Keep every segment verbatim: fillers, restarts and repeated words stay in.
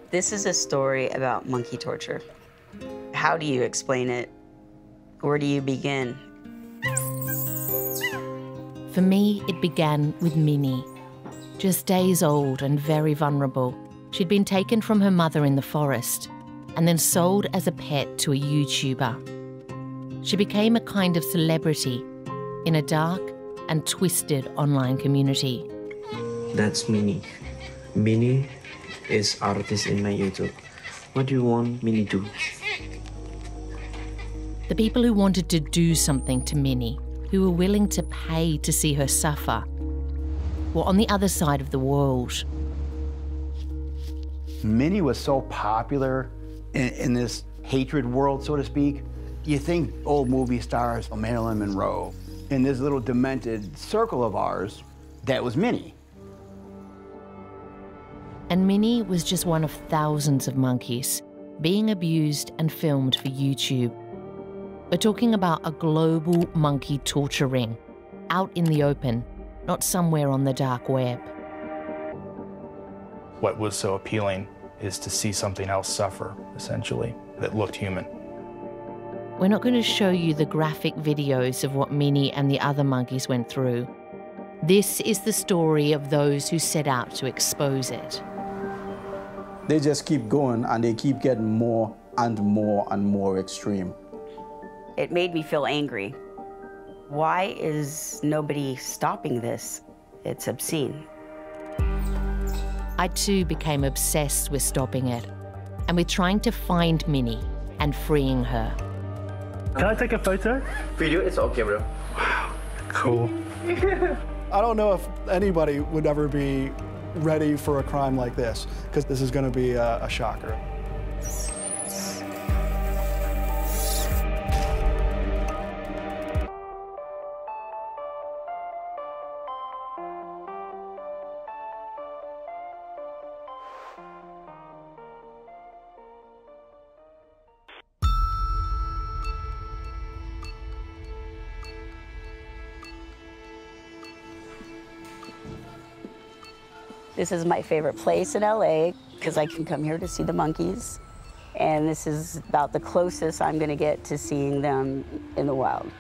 This is a story about monkey torture. How do you explain it? Where do you begin? For me, it began with Minnie. Just days old and very vulnerable, she'd been taken from her mother in the forest and then sold as a pet to a YouTuber. She became a kind of celebrity in a dark and twisted online community. That's Minnie. Minnie is artist in my YouTube. What do you want Minnie to do? The people who wanted to do something to Minnie, who were willing to pay to see her suffer, were on the other side of the world. Minnie was so popular in, in this hatred world, so to speak. You think old movie stars, Marilyn Monroe, in this little demented circle of ours, that was Minnie. And Minnie was just one of thousands of monkeys being abused and filmed for YouTube. We're talking about a global monkey torture ring, out in the open, not somewhere on the dark web. What was so appealing is to see something else suffer, essentially, that looked human. We're not going to show you the graphic videos of what Minnie and the other monkeys went through. This is the story of those who set out to expose it. They just keep going and they keep getting more and more and more extreme. It made me feel angry. Why is nobody stopping this? It's obscene. I too became obsessed with stopping it and with trying to find Minnie and freeing her. Can I take a photo? Video, it's okay, bro. Wow, cool. I don't know if anybody would ever be ready for a crime like this, because this is going to be a, a shocker. This is my favorite place in L A because I can come here to see the monkeys. And this is about the closest I'm going to get to seeing them in the wild.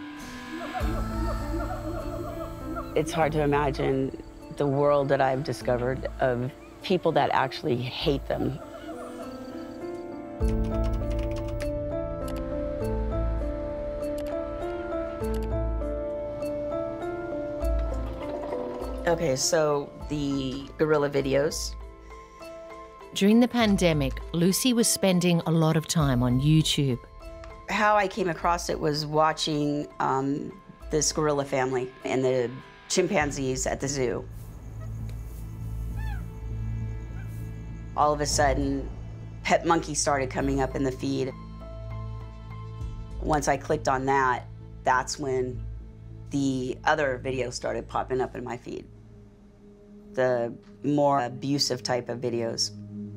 It's hard to imagine the world that I've discovered of people that actually hate them. Okay, so the gorilla videos. During the pandemic, Lucy was spending a lot of time on YouTube. How I came across it was watching um, this gorilla family and the chimpanzees at the zoo. All of a sudden, pet monkey started coming up in the feed. Once I clicked on that, that's when the other videos started popping up in my feed. The more abusive type of videos.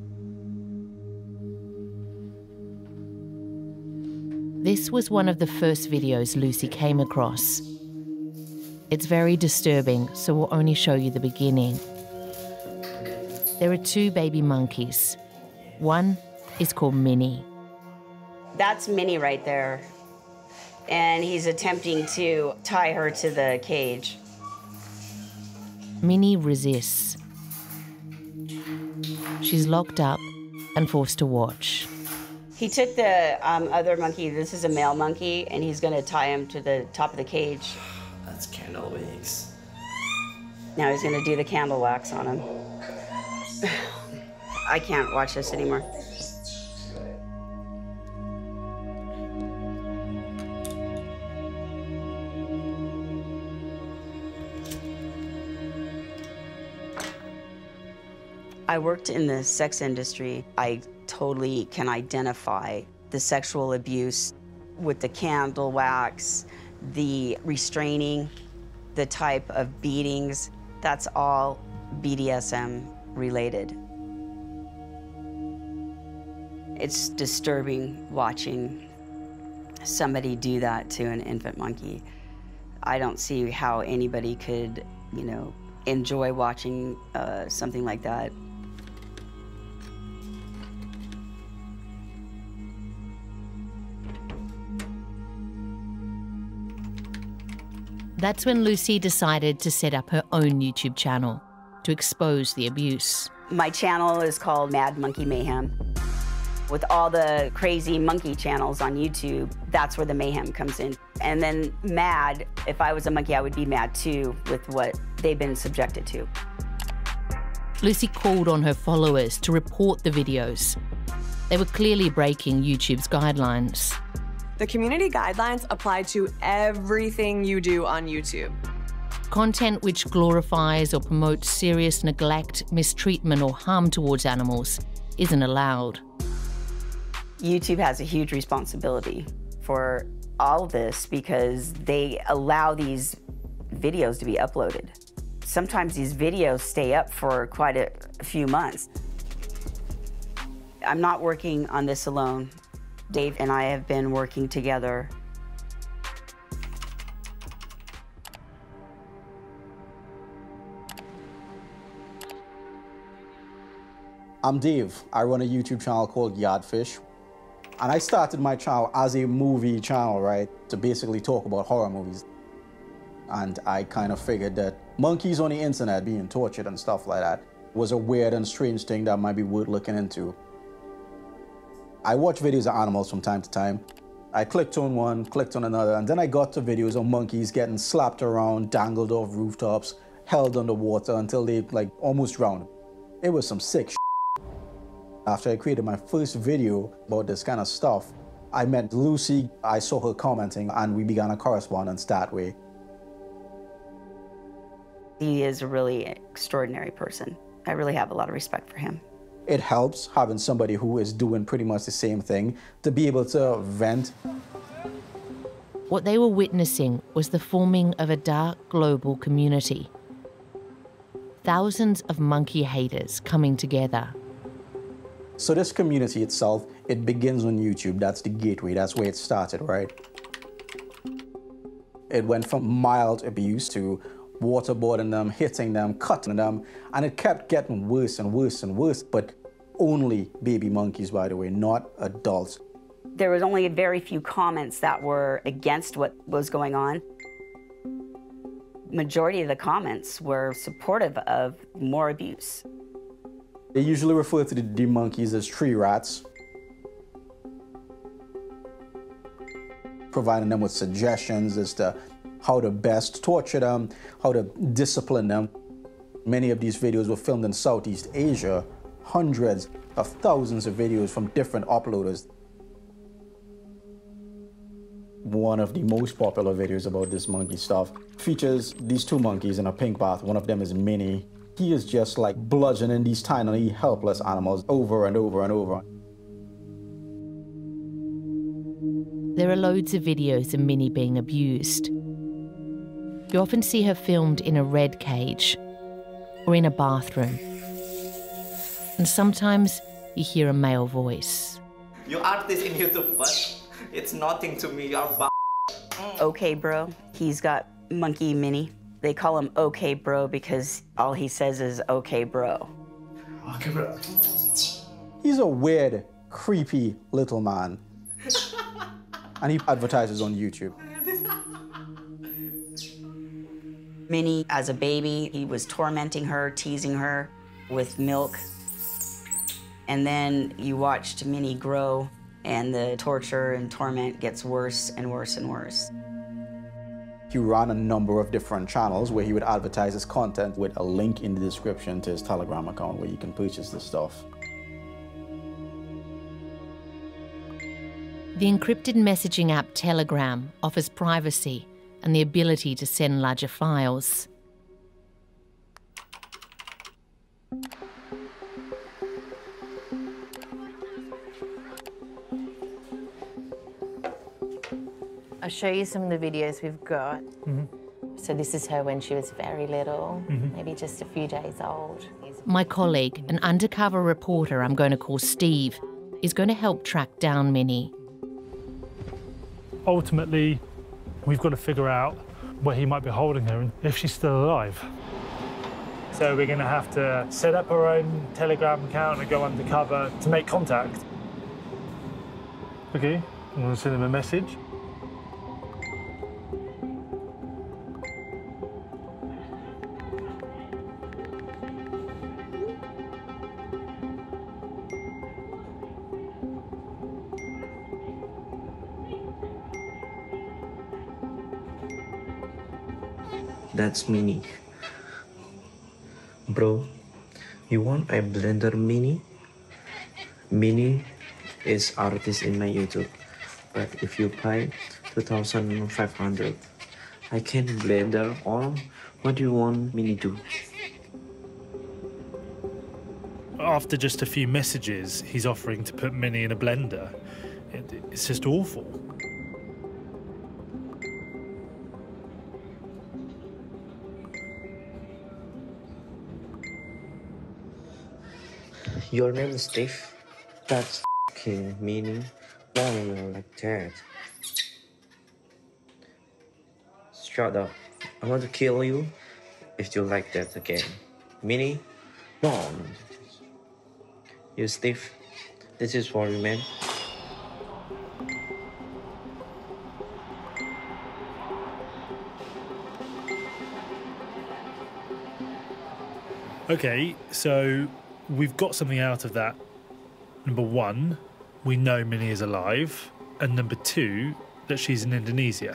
This was one of the first videos Lucy came across. It's very disturbing, so we'll only show you the beginning. There are two baby monkeys. One is called Minnie. That's Minnie right there. And he's attempting to tie her to the cage. Minnie resists. She's locked up and forced to watch. He took the um, other monkey, this is a male monkey, and he's gonna tie him to the top of the cage. That's candle wax. Now he's gonna do the candle wax on him. I can't watch this anymore. I worked in the sex industry. I totally can identify the sexual abuse with the candle wax, the restraining, the type of beatings. That's all B D S M related. It's disturbing watching somebody do that to an infant monkey. I don't see how anybody could, you know, enjoy watching uh, something like that. That's when Lucy decided to set up her own YouTube channel to expose the abuse. My channel is called Mad Monkey Mayhem. With all the crazy monkey channels on YouTube, that's where the mayhem comes in. And then mad, if I was a monkey, I would be mad too with what they've been subjected to. Lucy called on her followers to report the videos. They were clearly breaking YouTube's guidelines. The community guidelines apply to everything you do on YouTube. Content which glorifies or promotes serious neglect, mistreatment, or harm towards animals isn't allowed. YouTube has a huge responsibility for all of this because they allow these videos to be uploaded. Sometimes these videos stay up for quite a few months. I'm not working on this alone. Dave and I have been working together. I'm Dave. I run a YouTube channel called Yardfish. And I started my channel as a movie channel, right? To basically talk about horror movies. And I kind of figured that monkeys on the internet being tortured and stuff like that was a weird and strange thing that might be worth looking into. I watch videos of animals from time to time. I clicked on one, clicked on another, and then I got to videos of monkeys getting slapped around, dangled off rooftops, held underwater until they like almost drowned. It was some sick shit. After I created my first video about this kind of stuff, I met Lucy, I saw her commenting, and we began a correspondence that way. He is a really extraordinary person. I really have a lot of respect for him. It helps having somebody who is doing pretty much the same thing to be able to vent. What they were witnessing was the forming of a dark global community. Thousands of monkey haters coming together. So this community itself, it begins on YouTube. That's the gateway. That's where it started, right? It went from mild abuse to waterboarding them, hitting them, cutting them, and it kept getting worse and worse and worse, but only baby monkeys, by the way, not adults. There was only very few comments that were against what was going on. Majority of the comments were supportive of more abuse. They usually refer to the, the monkeys as tree rats, providing them with suggestions as to how to best torture them, how to discipline them. Many of these videos were filmed in Southeast Asia, hundreds of thousands of videos from different uploaders. One of the most popular videos about this monkey stuff features these two monkeys in a pink bath. One of them is Minnie. He is just like bludgeoning these tiny, helpless animals over and over and over. There are loads of videos of Minnie being abused. You often see her filmed in a red cage or in a bathroom. And sometimes you hear a male voice. You are this in YouTube, but it's nothing to me. You're b Okay, bro. He's got monkey Minnie. They call him okay, bro, because all he says is okay, bro. Okay, bro. He's a weird, creepy little man. And he advertises on YouTube. Minnie, as a baby, he was tormenting her, teasing her with milk. And then you watched Minnie grow, and the torture and torment gets worse and worse and worse. He ran a number of different channels where he would advertise his content with a link in the description to his Telegram account where you can purchase this stuff. The encrypted messaging app Telegram offers privacy and the ability to send larger files. I'll show you some of the videos we've got. Mm-hmm. So this is her when she was very little, mm-hmm. maybe just a few days old. My colleague, an undercover reporter I'm going to call Steve, is going to help track down Minnie. Ultimately, we've got to figure out where he might be holding her and if she's still alive. So we're going to have to set up our own Telegram account and go undercover to make contact. Okay, I'm going to send him a message. That's Mini. Bro, you want a blender Mini? Mini is artist in my YouTube. But if you pay two thousand five hundred, I can blender all. What do you want Mini to? After just a few messages, he's offering to put Minnie in a blender. It, it's just awful. Your name is Steve? That's f***ing meaning. Why are you like that? Shut up. I want to kill you if you like that again. Minnie? No. You Steve, this is for you, man. Okay, so we've got something out of that. Number one, we know Minnie is alive. And number two, that she's in Indonesia.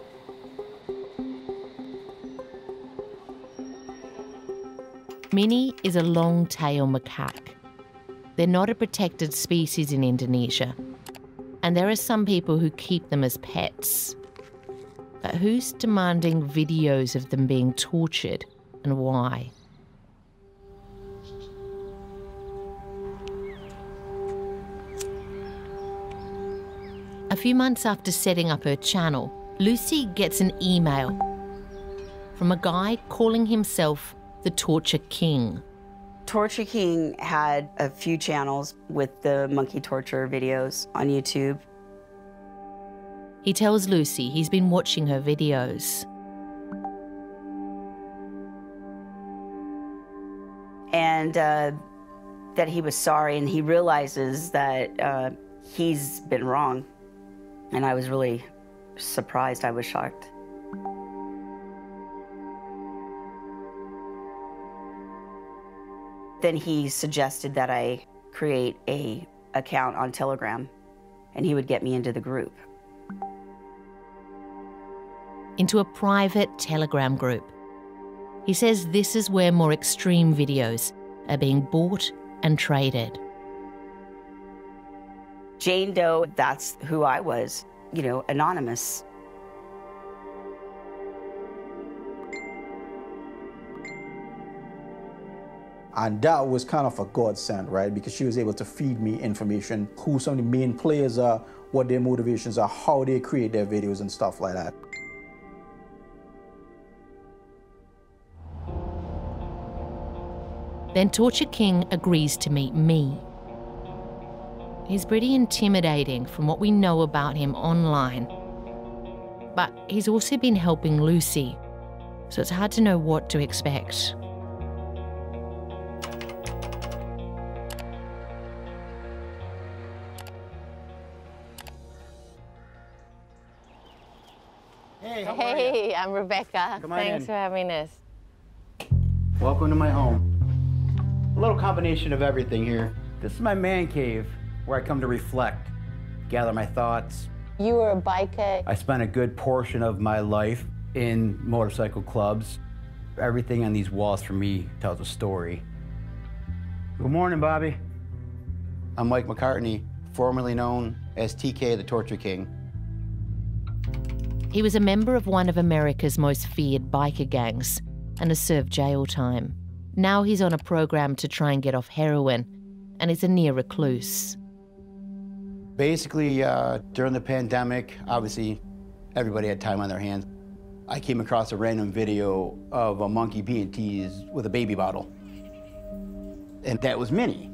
Minnie is a long-tailed macaque. They're not a protected species in Indonesia, and there are some people who keep them as pets. But who's demanding videos of them being tortured, and why? A few months after setting up her channel, Lucy gets an email from a guy calling himself the Torture King. Torture King had a few channels with the monkey torture videos on YouTube. He tells Lucy he's been watching her videos. And uh, that he was sorry, and he realizes that uh, he's been wrong. And I was really surprised, I was shocked. Then he suggested that I create a account on Telegram, and he would get me into the group. Into a private Telegram group. He says this is where more extreme videos are being bought and traded. Jane Doe, that's who I was, you know, anonymous. And that was kind of a godsend, right? Because she was able to feed me information, who some of the main players are, what their motivations are, how they create their videos and stuff like that. Then Torture King agrees to meet me. He's pretty intimidating from what we know about him online. But he's also been helping Lucy, so it's hard to know what to expect. Hey, how are Hey, I'm Rebecca. Come on Thanks in. for having us. Welcome to my home. A little combination of everything here. This is my man cave, where I come to reflect, gather my thoughts. You were a biker. I spent a good portion of my life in motorcycle clubs. Everything on these walls for me tells a story. Good morning, Bobby. I'm Mike McCartney, formerly known as T K the Torture King. He was a member of one of America's most feared biker gangs and has served jail time. Now he's on a program to try and get off heroin and is a near recluse. Basically, uh, during the pandemic, obviously, everybody had time on their hands. I came across a random video of a monkey being teased with a baby bottle. And that was Minnie.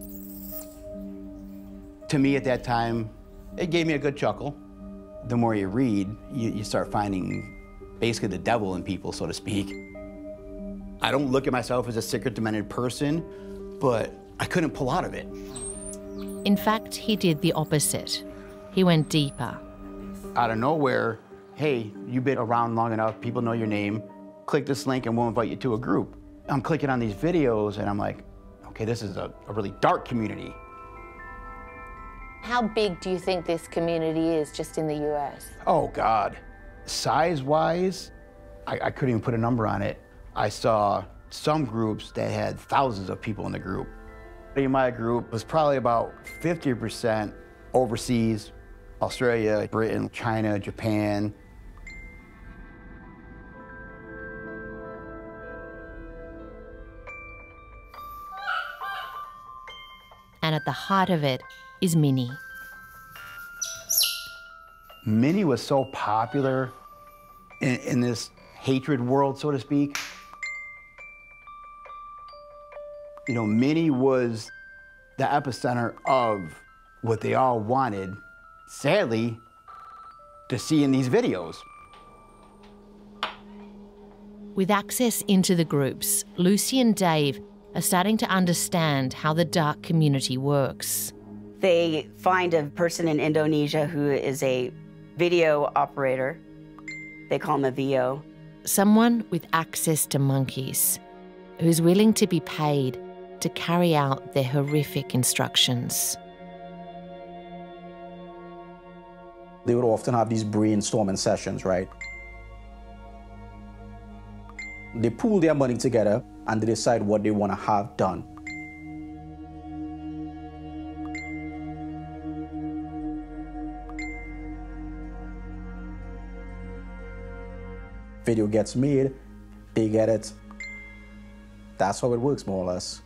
To me at that time, it gave me a good chuckle. The more you read, you, you start finding basically the devil in people, so to speak. I don't look at myself as a sick or demented person, but I couldn't pull out of it. In fact, he did the opposite. He went deeper. Out of nowhere, hey, you've been around long enough, people know your name, click this link and we'll invite you to a group. I'm clicking on these videos and I'm like, okay, this is a, a really dark community. How big do you think this community is just in the U S? Oh God, size-wise, I, I couldn't even put a number on it. I saw some groups that had thousands of people in the group. In my group was probably about fifty percent overseas, Australia, Britain, China, Japan. And at the heart of it is Minnie. Minnie was so popular in, in this hatred world, so to speak. You know, Minnie was the epicenter of what they all wanted, sadly, to see in these videos. With access into the groups, Lucy and Dave are starting to understand how the dark community works. They find a person in Indonesia who is a video operator. They call him a V O. Someone with access to monkeys, who's willing to be paid to carry out their horrific instructions. They would often have these brainstorming sessions, right? They pool their money together and they decide what they want to have done. Video gets made, they get it. That's how it works, more or less.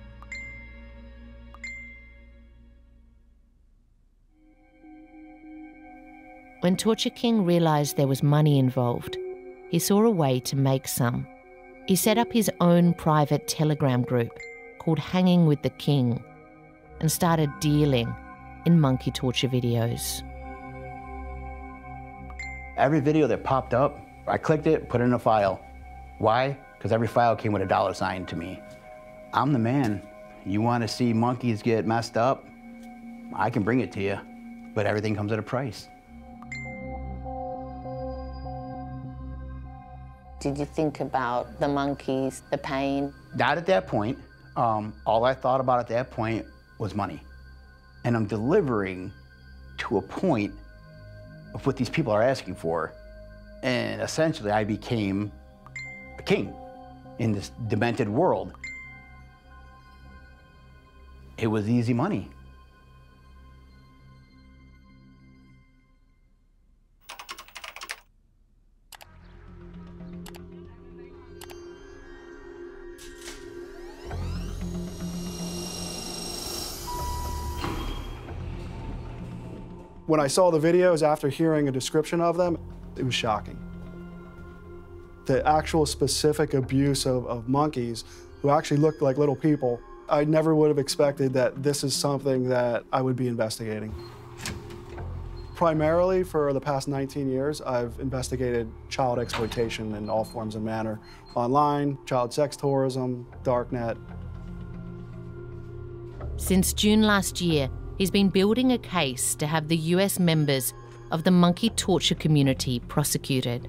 When Torture King realised there was money involved, he saw a way to make some. He set up his own private Telegram group called Hanging with the King and started dealing in monkey torture videos. Every video that popped up, I clicked it, put it in a file. Why? Because every file came with a dollar sign to me. I'm the man. You want to see monkeys get messed up? I can bring it to you, but everything comes at a price. Did you think about the monkeys, the pain? Not at that point. Um, all I thought about at that point was money. And I'm delivering to a point of what these people are asking for. And essentially, I became a king in this demented world. It was easy money. When I saw the videos after hearing a description of them, it was shocking. The actual specific abuse of, of monkeys who actually looked like little people, I never would have expected that this is something that I would be investigating. Primarily for the past nineteen years, I've investigated child exploitation in all forms and manner. Online, child sex tourism, darknet. Since June last year, he's been building a case to have the U S members of the monkey torture community prosecuted.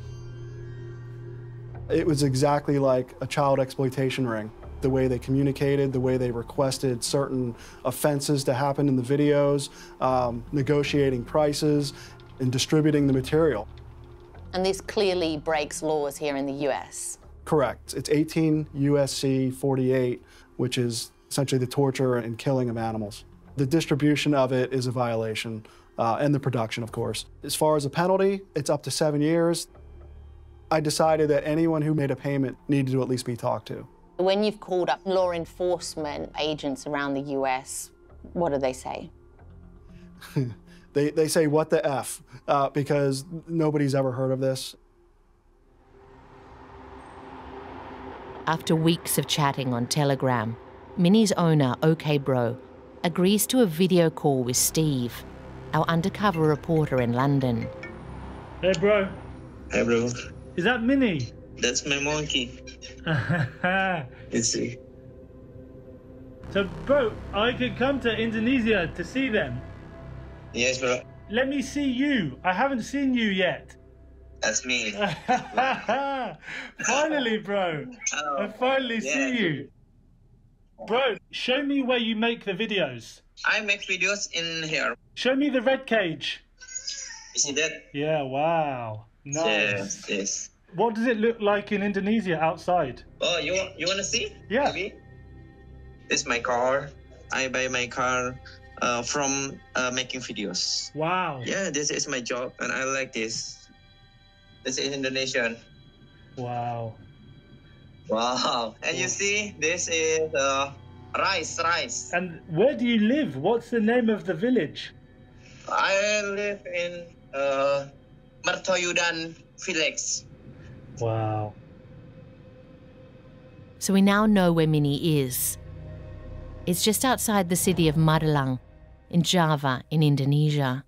It was exactly like a child exploitation ring. The way they communicated, the way they requested certain offenses to happen in the videos, um, negotiating prices, and distributing the material. And this clearly breaks laws here in the U S. Correct. It's eighteen U S C forty-eight, which is essentially the torture and killing of animals. The distribution of it is a violation, uh, and the production, of course. As far as a penalty, it's up to seven years. I decided that anyone who made a payment needed to at least be talked to. When you've called up law enforcement agents around the U S, what do they say? they, they say, what the F, uh, because nobody's ever heard of this. After weeks of chatting on Telegram, Minnie's owner, OK Bro, agrees to a video call with Steve, our undercover reporter in London. Hey, bro. Hey, bro. Is that Minnie? That's my monkey. Let's see. So, bro, I could come to Indonesia to see them. Yes, bro. Let me see you. I haven't seen you yet. That's me. Finally, bro. Hello. I finally Yeah. see you. Bro, show me where you make the videos. I make videos in here. Show me the red cage. You see that? Yeah, wow. Nice. Yes, yes. What does it look like in Indonesia outside? Oh, you you want to see? Yeah. Maybe? This is my car. I buy my car uh, from uh, making videos. Wow. Yeah, this is my job, and I like this. This is Indonesian. Wow. Wow. And you see, this is uh, rice, rice. And where do you live? What's the name of the village? I live in uh, Mertoyudan village. Wow. So we now know where Minnie is. It's just outside the city of Magelang in Java in Indonesia.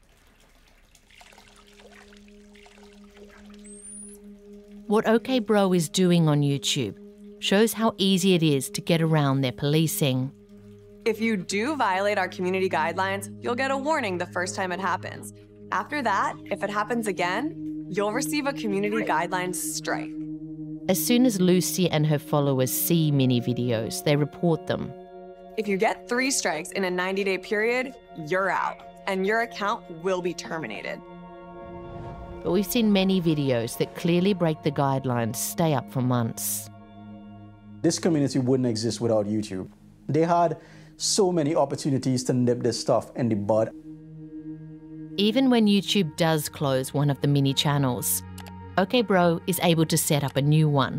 What OK Bro is doing on YouTube shows how easy it is to get around their policing. If you do violate our community guidelines, you'll get a warning the first time it happens. After that, if it happens again, you'll receive a community guidelines strike. As soon as Lucy and her followers see Minnie videos, they report them. If you get three strikes in a ninety day period, you're out, and your account will be terminated. But we've seen many videos that clearly break the guidelines stay up for months. This community wouldn't exist without YouTube. They had so many opportunities to nip this stuff in the bud. Even when YouTube does close one of the Minnie channels, OK Bro is able to set up a new one.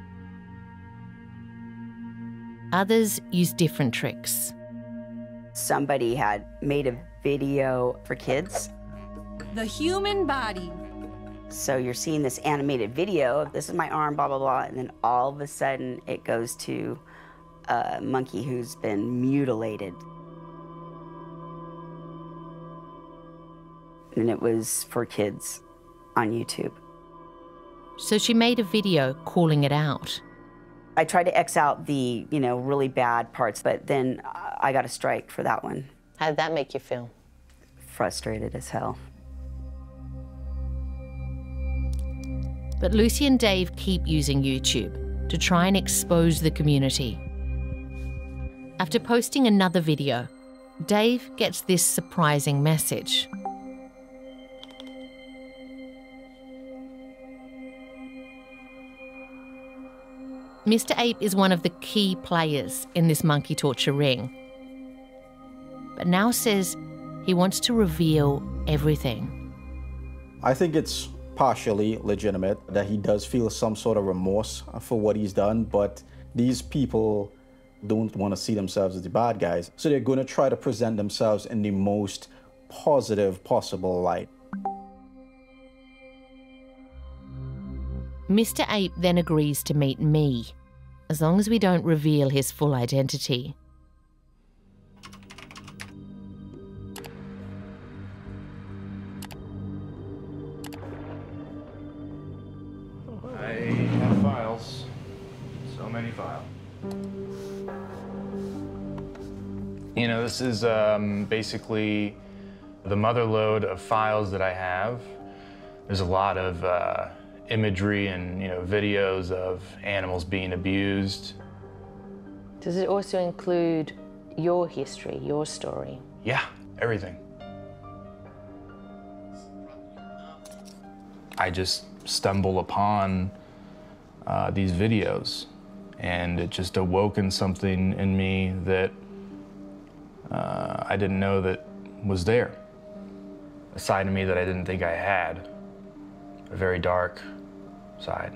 Others use different tricks. Somebody had made a video for kids. The human body. So you're seeing this animated video of this is my arm, blah, blah, blah, and then all of a sudden it goes to a monkey who's been mutilated. And it was for kids on YouTube. So she made a video calling it out. I tried to X out the, you know, really bad parts, but then I got a strike for that one. How did that make you feel? Frustrated as hell. But Lucy and Dave keep using YouTube to try and expose the community. After posting another video, Dave gets this surprising message. Mister Ape is one of the key players in this monkey torture ring, but now says he wants to reveal everything. I think it's partially legitimate that he does feel some sort of remorse for what he's done, but these people don't want to see themselves as the bad guys, so they're going to try to present themselves in the most positive possible light. Mister Ape then agrees to meet me, as long as we don't reveal his full identity. I have files. So many files. You know, this is um, basically the mother lode of files that I have. There's a lot of uh, imagery and, you know, videos of animals being abused. Does it also include your history, your story? Yeah, everything. I just stumble upon uh, these videos, and it just awoken something in me that uh, I didn't know that was there. A side of me that I didn't think I had. A very dark side.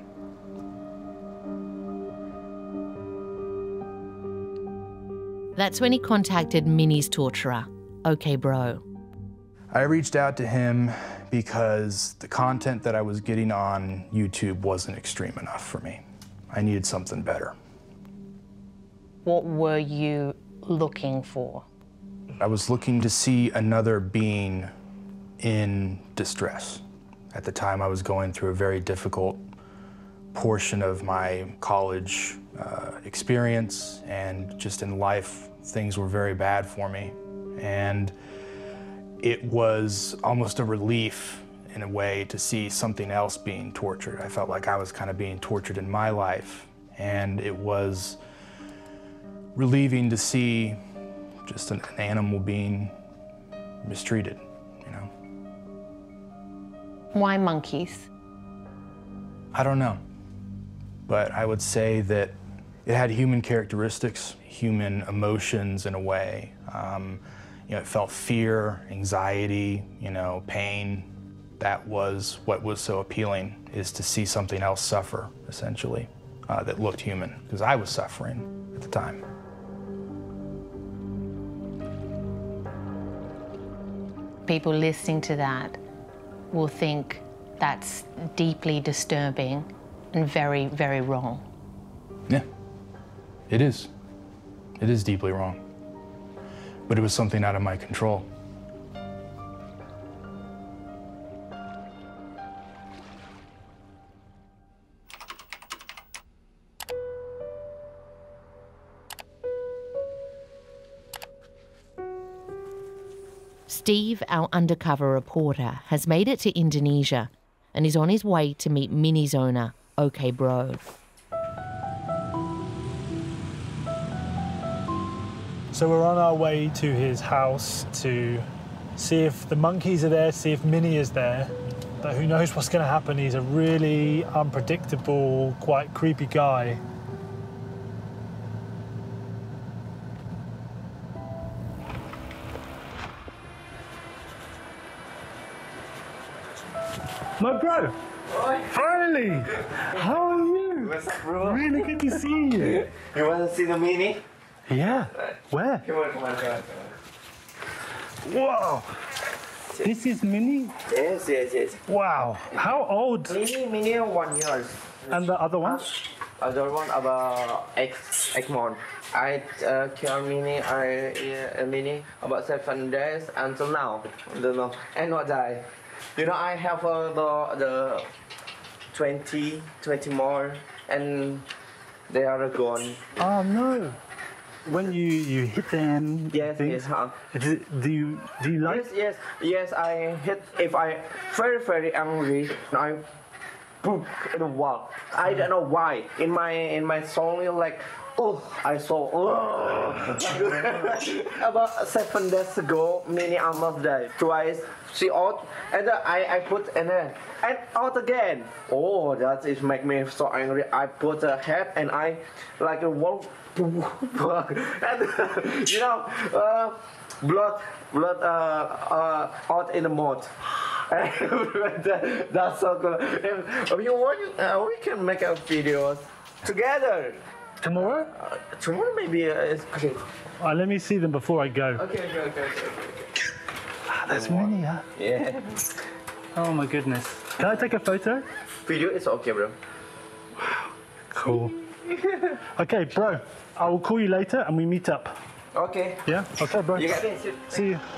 That's when he contacted Minnie's torturer, OK Bro. I reached out to him because the content that I was getting on YouTube wasn't extreme enough for me. I needed something better. What were you looking for? I was looking to see another being in distress. At the time, I was going through a very difficult portion of my college uh, experience, and just in life, things were very bad for me. And it was almost a relief, in a way, to see something else being tortured. I felt like I was kind of being tortured in my life, and it was relieving to see just an, an animal being mistreated, you know. Why monkeys? I don't know. But I would say that it had human characteristics, human emotions in a way. Um, you know, it felt fear, anxiety, you know, pain. That was what was so appealing, is to see something else suffer, essentially, uh, that looked human, because I was suffering at the time. People listening to that will think that's deeply disturbing and very, very wrong. Yeah, it is. It is deeply wrong. But it was something out of my control. Steve, our undercover reporter, has made it to Indonesia and is on his way to meet Mini's owner, OK Bro. So we're on our way to his house to see if the monkeys are there, see if Minnie is there. But who knows what's going to happen. He's a really unpredictable, quite creepy guy. My bro! Finally! How are you? What's up, bro? Really good to see you. You want to see the Mini? Yeah. Where? Come on, come on, come on. Whoa! This is Minnie? Yes, yes, yes. Wow. How old? Mini, Mini, one year. And the other one? Other one about X, X month. I uh, care Mini, I uh, Mini about seven days until now. I don't know. And not die. You know, I have uh, the the twenty, twenty more, and they are gone. Oh no! When you you hit them, yes, things, yes. Huh? Do, do you do you like? Yes, yes, yes. I hit if I very very angry. I poop in the wall. I don't know why. In my in my soul, like. Oh, I saw. Oh. About seven days ago, Mini almost died. Twice, she out, and uh, I I put in there and out again. Oh, that is make me so angry. I put a head and I like a wall, and uh, you know, uh, blood, blood uh, uh, out in the mouth. that, that's so good. If, if you want, uh, we can make a video together. Tomorrow? Uh, tomorrow maybe uh, it's okay. Uh, let me see them before I go. Okay, okay, okay, okay. Ah, that's Minnie, huh? Yeah. Oh my goodness. Can I take a photo? Video is okay, bro. Wow. Cool. Okay, bro. I will call you later and we meet up. Okay. Yeah? Okay, bro. You got this. See you.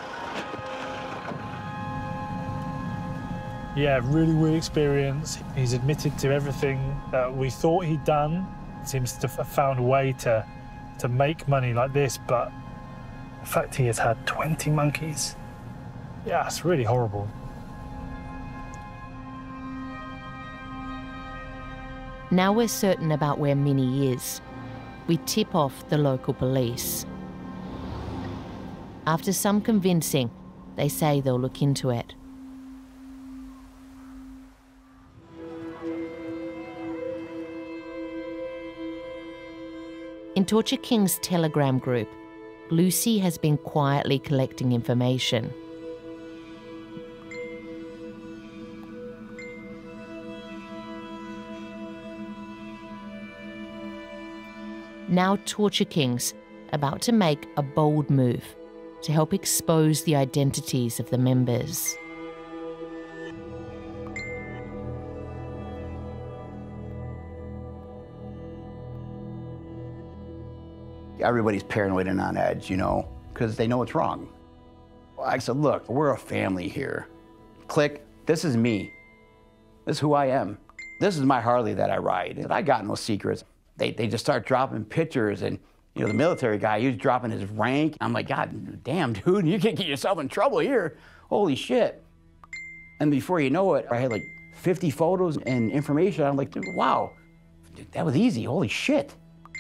Yeah, really weird experience. He's admitted to everything that we thought he'd done. Seems to have found a way to to make money like this, but the fact he has had twenty monkeys, yeah, it's really horrible. Now we're certain about where Minnie is, we tip off the local police. After some convincing, they say they'll look into it. In Torture King's Telegram group, Lucy has been quietly collecting information. Now Torture King's about to make a bold move to help expose the identities of the members. Everybody's paranoid and on edge, you know, because they know it's wrong. I said, look, we're a family here. Click, this is me. This is who I am. This is my Harley that I ride. And I got no secrets. They, they just start dropping pictures, and you know, the military guy, he was dropping his rank. I'm like, God damn, dude, you can't get yourself in trouble here. Holy shit. And before you know it, I had like fifty photos and information. I'm like, dude, wow, dude, that was easy, holy shit.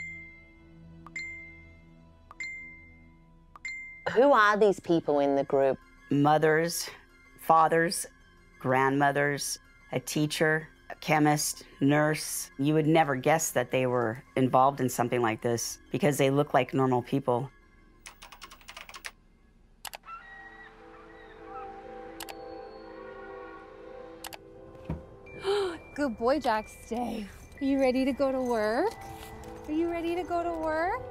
Who are these people in the group? Mothers, fathers, grandmothers, a teacher, chemist, nurse. You would never guess that they were involved in something like this because they look like normal people. Good boy, Jack. Stay. Are you ready to go to work? Are you ready to go to work?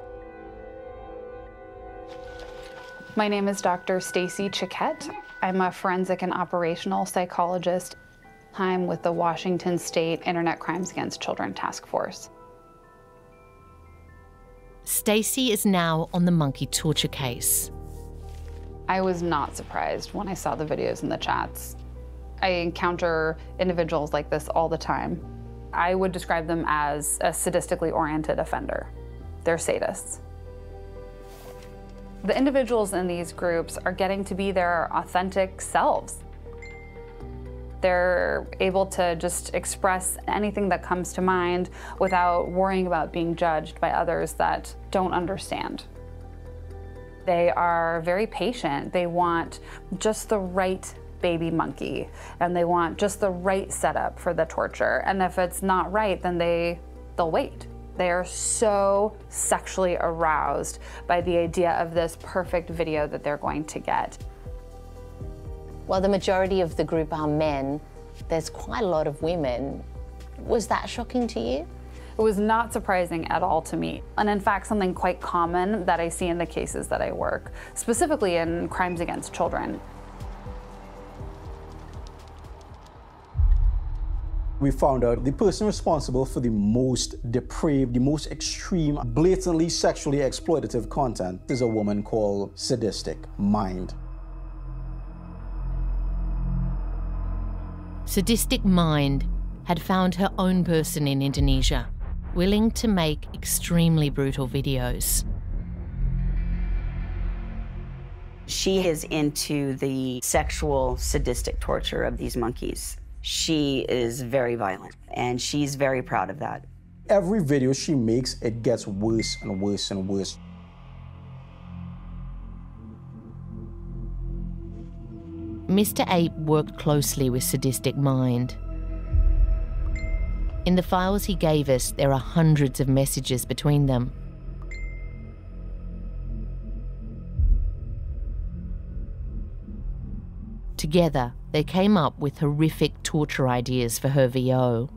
My name is Doctor Stacy Chiquette. I'm a forensic and operational psychologist. I'm with the Washington State Internet Crimes Against Children Task Force. Stacy is now on the monkey torture case. I was not surprised when I saw the videos and the chats. I encounter individuals like this all the time. I would describe them as a sadistically oriented offender. They're sadists. The individuals in these groups are getting to be their authentic selves. They're able to just express anything that comes to mind without worrying about being judged by others that don't understand. They are very patient. They want just the right baby monkey, and they want just the right setup for the torture. And if it's not right, then they, they'll wait. They are so sexually aroused by the idea of this perfect video that they're going to get. While the majority of the group are men, there's quite a lot of women. Was that shocking to you? It was not surprising at all to me. And in fact, something quite common that I see in the cases that I work, specifically in crimes against children. We found out the person responsible for the most depraved, the most extreme, blatantly sexually exploitative content is a woman called Sadistic Mind. Sadistic Mind had found her own person in Indonesia, willing to make extremely brutal videos. She is into the sexual, sadistic torture of these monkeys. She is very violent, and she's very proud of that. Every video she makes, it gets worse and worse and worse. Mister Ape worked closely with Sadistic Mind. In the files he gave us, there are hundreds of messages between them. Together, they came up with horrific torture ideas for her V O.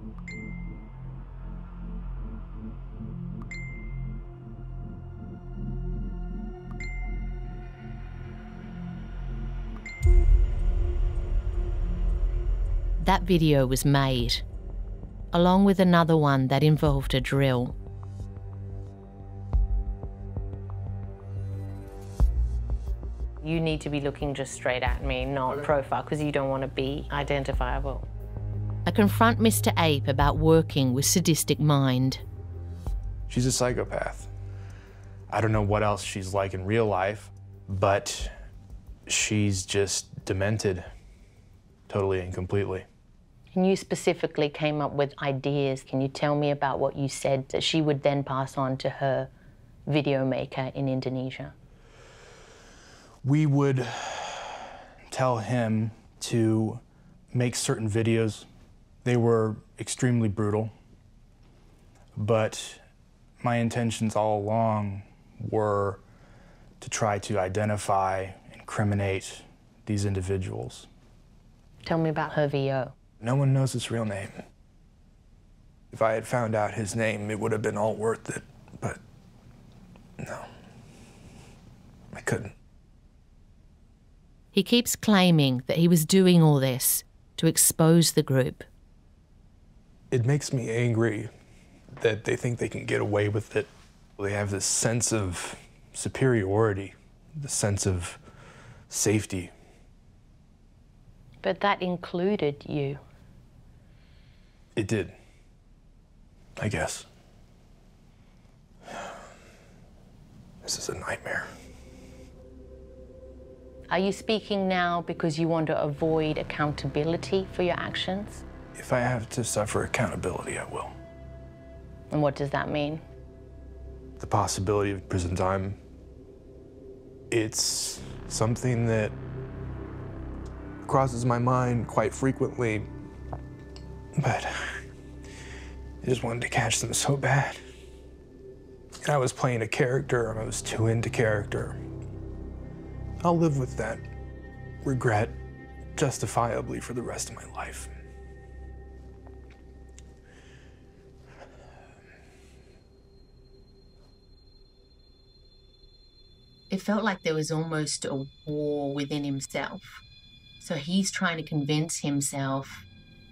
That video was made, along with another one that involved a drill. You need to be looking just straight at me, not profile, because you don't want to be identifiable. I confront Mister Ape about working with Sadistic Mind. She's a psychopath. I don't know what else she's like in real life, but she's just demented, totally and completely. And you specifically came up with ideas. Can you tell me about what you said that she would then pass on to her video maker in Indonesia? We would tell him to make certain videos. They were extremely brutal, but my intentions all along were to try to identify, incriminate these individuals. Tell me about her V O. No one knows his real name. If I had found out his name, it would have been all worth it, but no, I couldn't. He keeps claiming that he was doing all this to expose the group. It makes me angry that they think they can get away with it. They have this sense of superiority, the sense of safety. But that included you. It did, I guess. This is a nightmare. Are you speaking now because you want to avoid accountability for your actions? If I have to suffer accountability, I will. And what does that mean? The possibility of prison time. It's something that crosses my mind quite frequently. But I just wanted to catch them so bad. And I was playing a character, and I was too into character. I'll live with that regret justifiably for the rest of my life. It felt like there was almost a war within himself. So he's trying to convince himself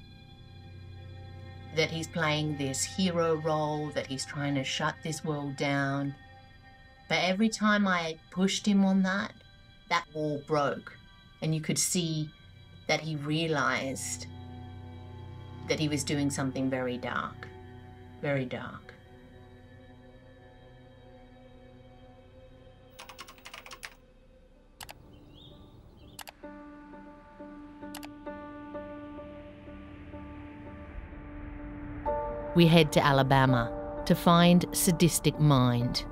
that he's playing this hero role, that he's trying to shut this world down. But every time I pushed him on that, that wall broke. And you could see that he realized that he was doing something very dark, very dark. We head to Alabama to find Sadistic Mind.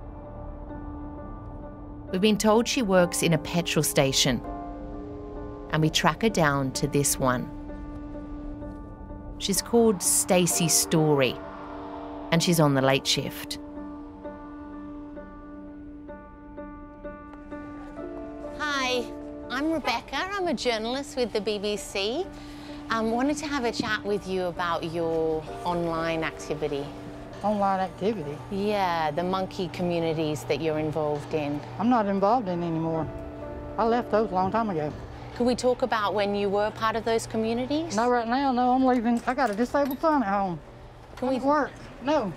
We've been told she works in a petrol station, and we track her down to this one. She's called Stacy Story, and she's on the late shift. Hi, I'm Rebecca. I'm a journalist with the B B C. I um, wanted to have a chat with you about your online activity. Online activity? Yeah, the monkey communities that you're involved in. I'm not involved in anymore. I left those a long time ago. Could we talk about when you were part of those communities? Not right now, no, I'm leaving. I got a disabled son at home. Can we work? No.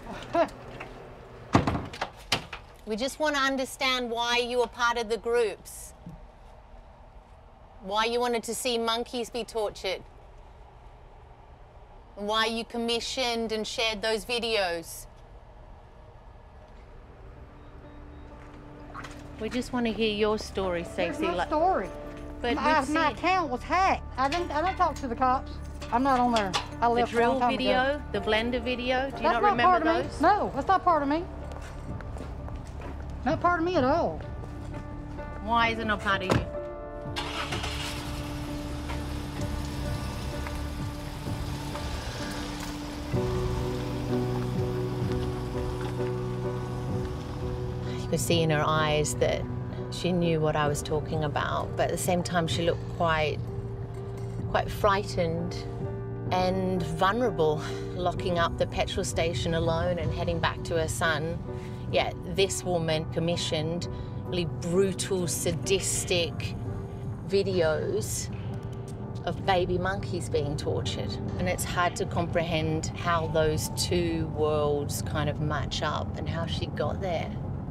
We just want to understand why you were part of the groups. Why you wanted to see monkeys be tortured. And why you commissioned and shared those videos. We just want to hear your story, Stacey. There's no story. But my, my account was hacked. I didn't. I didn't talk to the cops. I'm not on there. I left the drill a long time video, ago. the blender video. Do you that's not, not remember part of those? Me. No, that's not part of me. Not part of me at all. Why is it not part of you? You could see in her eyes that she knew what I was talking about, but at the same time she looked quite, quite frightened and vulnerable, locking up the petrol station alone and heading back to her son. Yet this woman commissioned really brutal, sadistic videos of baby monkeys being tortured. And it's hard to comprehend how those two worlds kind of match up and how she got there.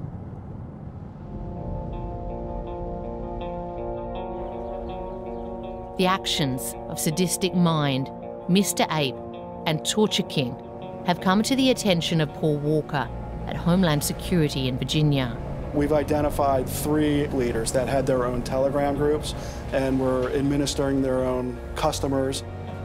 The actions of Sadistic Mind, Mister Ape, and Torture King have come to the attention of Paul Walker at Homeland Security in Virginia. We've identified three leaders that had their own Telegram groups and were administering their own customers.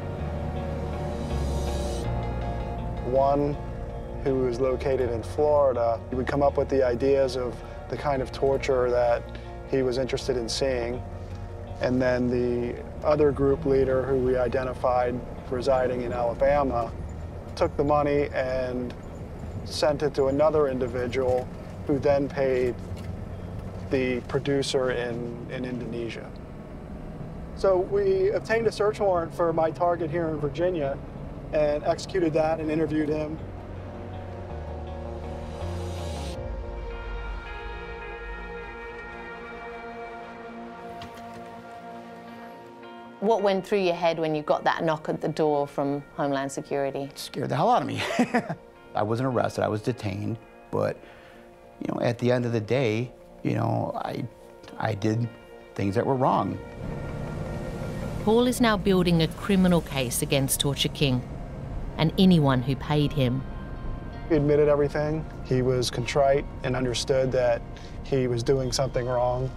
One who was located in Florida, he would come up with the ideas of the kind of torture that he was interested in seeing. And then the other group leader who we identified residing in Alabama took the money and sent it to another individual who then paid the producer in, in Indonesia. So we obtained a search warrant for my target here in Virginia and executed that and interviewed him. What went through your head when you got that knock at the door from Homeland Security? It scared the hell out of me. I wasn't arrested, I was detained, but you know, at the end of the day, you know, I, I did things that were wrong. Paul is now building a criminal case against Torture King and anyone who paid him. He admitted everything. He was contrite and understood that he was doing something wrong.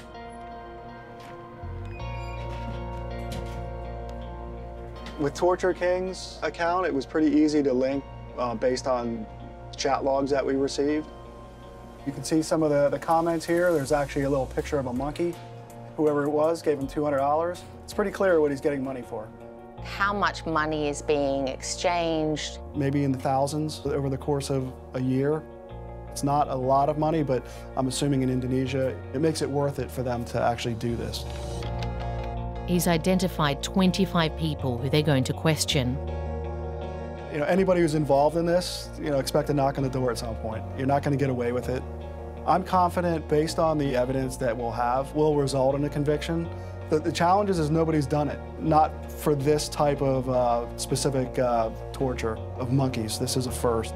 With Torture King's account, it was pretty easy to link uh, based on chat logs that we received. You can see some of the, the comments here. There's actually a little picture of a monkey. Whoever it was gave him two hundred dollars. It's pretty clear what he's getting money for. how much money is being exchanged. Maybe in the thousands over the course of a year. It's not a lot of money, but I'm assuming in Indonesia, it makes it worth it for them to actually do this. He's identified twenty-five people who they're going to question. You know, anybody who's involved in this, you know, expect a knock on the door at some point. You're not going to get away with it. I'm confident, based on the evidence that we'll have, will result in a conviction. The, the challenge is, is nobody's done it. Not for this type of uh, specific uh, torture of monkeys. This is a first.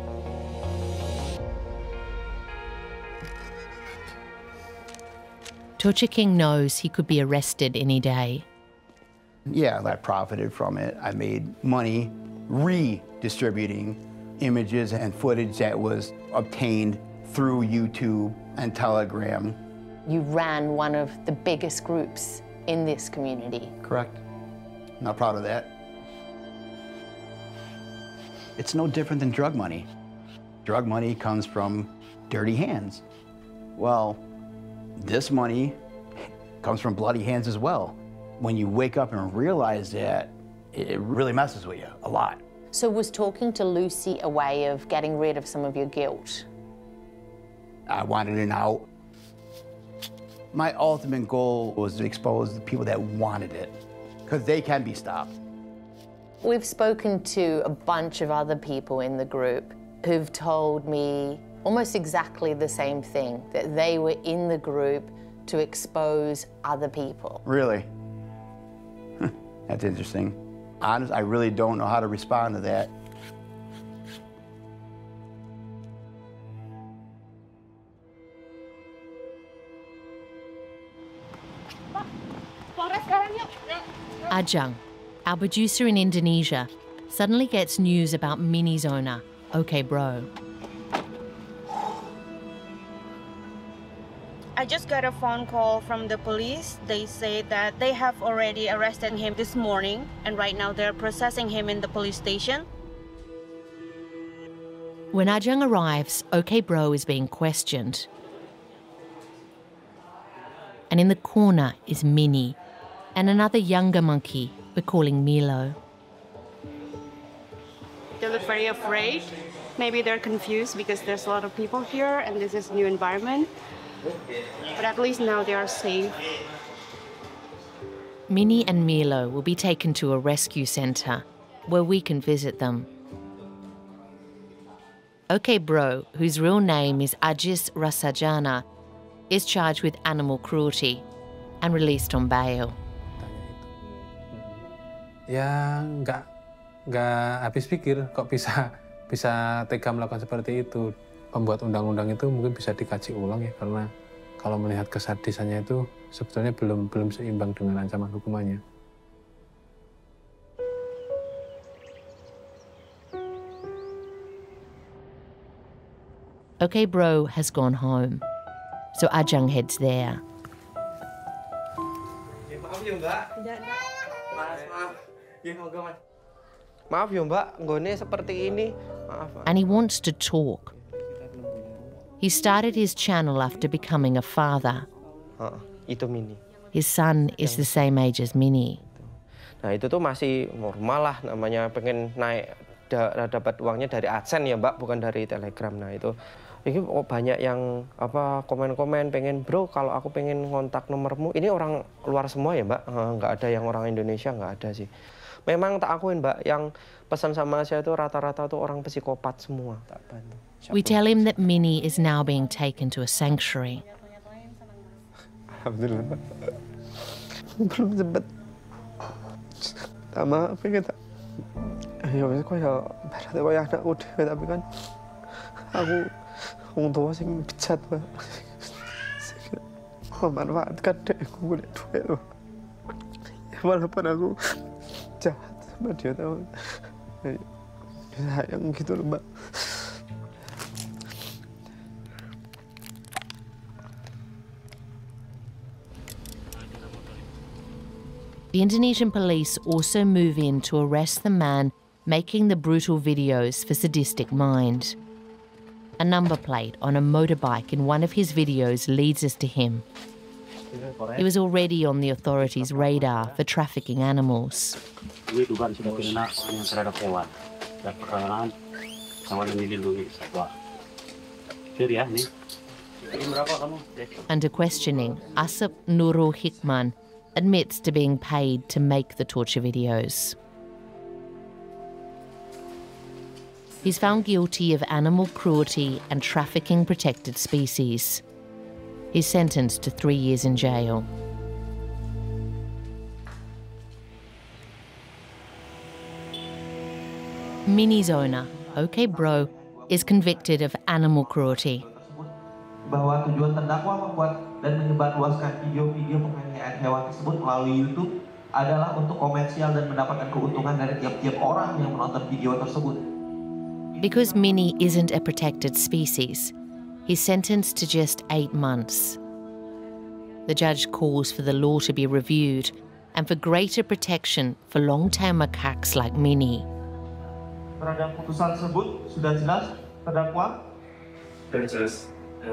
Torture King knows he could be arrested any day. Yeah, I profited from it. I made money redistributing images and footage that was obtained through YouTube and Telegram. You ran one of the biggest groups in this community. Correct. Not proud of that. It's no different than drug money. Drug money comes from dirty hands. Well, this money comes from bloody hands as well. When you wake up and realize that, it really messes with you a lot. So was talking to Lucy a way of getting rid of some of your guilt? I wanted an out. My ultimate goal was to expose the people that wanted it, because they can be stopped. We've spoken to a bunch of other people in the group who've told me almost exactly the same thing, that they were in the group to expose other people. Really? That's interesting. Honest, I really don't know how to respond to that. Ajang, our producer in Indonesia, suddenly gets news about Minnie's owner, OK Bro. I just got a phone call from the police. They say that they have already arrested him this morning, and right now they're processing him in the police station. When Ajang arrives, OK Bro is being questioned. And in the corner is Minnie, and another younger monkey we're calling Milo. They look very afraid. Maybe they're confused because there's a lot of people here and this is a new environment. But at least now they are safe. Minnie and Milo will be taken to a rescue centre where we can visit them. OK Bro, whose real name is Ajis Rasajana, is charged with animal cruelty and released on bail. Ya nggak nggak habis pikir kok bisa bisa tega melakukan seperti itu. Pembuat undang-undang itu mungkin bisa dikaji ulang ya, karena kalau melihat kesadisannya itu sebetulnya belum belum seimbang dengan ancaman hukumannya. OK Bro has gone home, so Ajang heads there. Maaf ya Mbak. Mas, maaf. Ya moga Mas. Maaf ya Mbak, nggone seperti ini. Maaf. And he wants to talk. He started his channel after becoming a father. Oh, itu Minnie. His son is the same age as Minnie. Nah itu tuh masih normal lah, namanya pengen naik da dapat uangnya dari AdSense ya Mbak, bukan dari Telegram. Nah itu ini oh, banyak yang apa komen-komen pengen bro kalau aku pengen ngontak nomormu. Ini orang luar semua ya Mbak, nggak ada yang orang Indonesia, nggak ada sih. Memang tak akuin Mbak, yang pesan sama saya itu rata-rata tuh orang psikopat semua. Tak bantu. We tell him that Minnie is now being taken to a sanctuary. Alhamdulillah Mbak. Belum sempet. Sama pengen tak. Ya wes kok ya berarti kok ya anak udah tapi kan aku wong tua sing bejat Mbak. Memanfaatkan dek aku lihat duit loh. Walaupun aku jahat sama dia tahu. Sayang gitu loh Mbak. The Indonesian police also move in to arrest the man making the brutal videos for Sadistic Mind. A number plate on a motorbike in one of his videos leads us to him. He was already on the authorities' radar for trafficking animals. Under questioning, Asep Nurul Hikman admits to being paid to make the torture videos. He's found guilty of animal cruelty and trafficking protected species. He's sentenced to three years in jail. Mini's owner, OK Bro, is convicted of animal cruelty. Bahwa tujuan terdakwa membuat dan menyebarluaskan video-video penganiayaan hewan tersebut melalui YouTube adalah untuk komersial dan mendapatkan keuntungan dari tiap-tiap orang yang menonton video tersebut. Because Mini isn't a protected species, he's sentenced to just eight months. The judge calls for the law to be reviewed and for greater protection for long-tail macaques like Mini. Terhadap putusan tersebut sudah jelas terdakwa. Sudah jelas.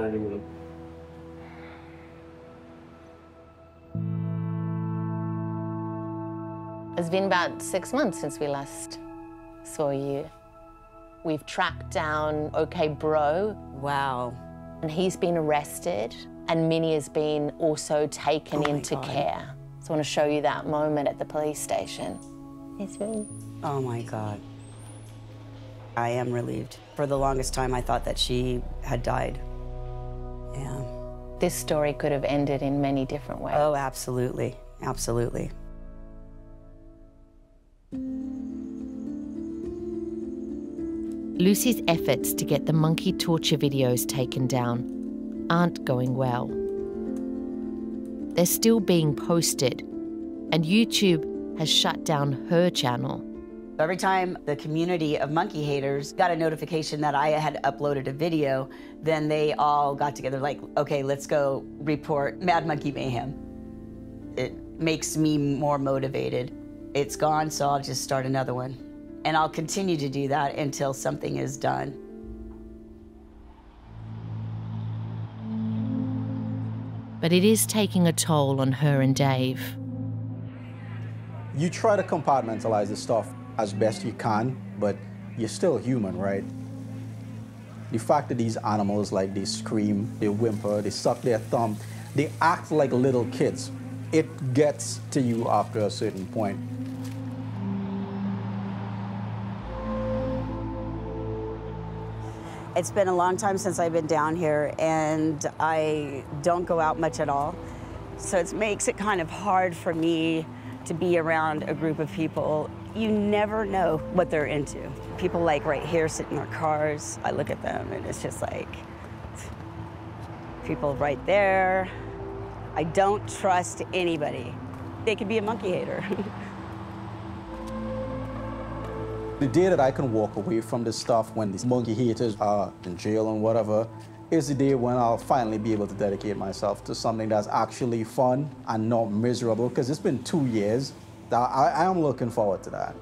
It's been about six months since we last saw you. We've tracked down OK Bro. Wow. And he's been arrested, and Minnie has been also taken Oh into God. care. So I want to show you that moment at the police station. It's really... Oh my God. I am relieved. For the longest time, I thought that she had died. Yeah. This story could have ended in many different ways. Oh, absolutely. Absolutely. Lucy's efforts to get the monkey torture videos taken down aren't going well. They're still being posted, and YouTube has shut down her channel. Every time the community of monkey haters got a notification that I had uploaded a video, then they all got together like, okay, let's go report Mad Monkey Mayhem. It makes me more motivated. It's gone, so I'll just start another one. And I'll continue to do that until something is done. But it is taking a toll on her and Dave. You try to compartmentalize this stuff as best you can, but you're still human, right? The fact that these animals, like, they scream, they whimper, they suck their thumb, they act like little kids. It gets to you after a certain point. It's been a long time since I've been down here, and I don't go out much at all. So it makes it kind of hard for me to be around a group of people. You never know what they're into. People like right here sit in their cars. I look at them and it's just like, people right there. I don't trust anybody. They could be a monkey hater. The day that I can walk away from this stuff when these monkey haters are in jail and whatever is the day when I'll finally be able to dedicate myself to something that's actually fun and not miserable, because it's been two years. I, I am looking forward to that.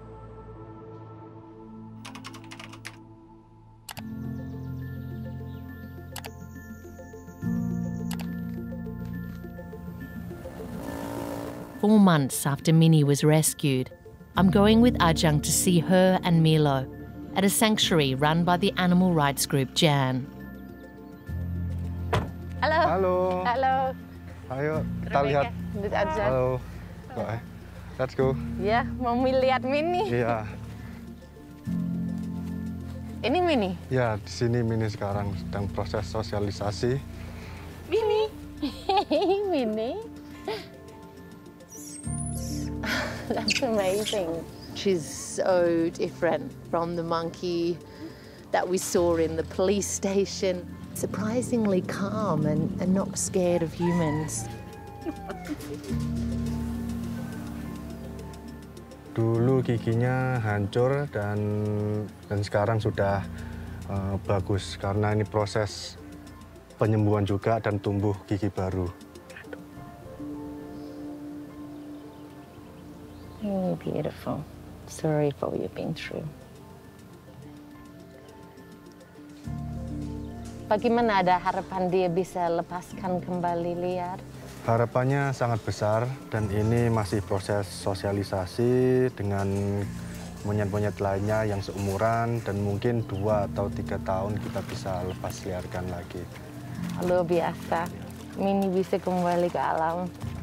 Four months after Minnie was rescued, I'm going with Ajang to see her and Milo at a sanctuary run by the animal rights group Jan. Halo. Halo. Halo. Ayo kita lihat. Halo. Baik. Let's go. Ya, mau lihat Minnie. Iya. Ini Minnie. Ya, di sini Minnie sekarang sedang proses sosialisasi. Minnie. Minnie. That's amazing. She's so different from the monkey that we saw in the police station. Surprisingly calm and, and not scared of humans. Dulu giginya hancur dan dan sekarang sudah uh, bagus karena ini proses penyembuhan juga dan tumbuh gigi baru. Oh, beautiful. Sorry for what you've been through. Bagaimana, ada harapan dia bisa lepaskan kembali liar? Harapannya sangat besar dan ini masih proses sosialisasi dengan monyet-monyet lainnya yang seumuran dan mungkin dua atau tiga tahun kita bisa lepas liarkan lagi. Luar biasa, Mini bisa kembali ke alam.